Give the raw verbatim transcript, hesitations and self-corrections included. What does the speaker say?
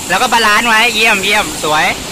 แล้วก็บาลานซ์ไว้เยี่ยมเยี่ยมสวย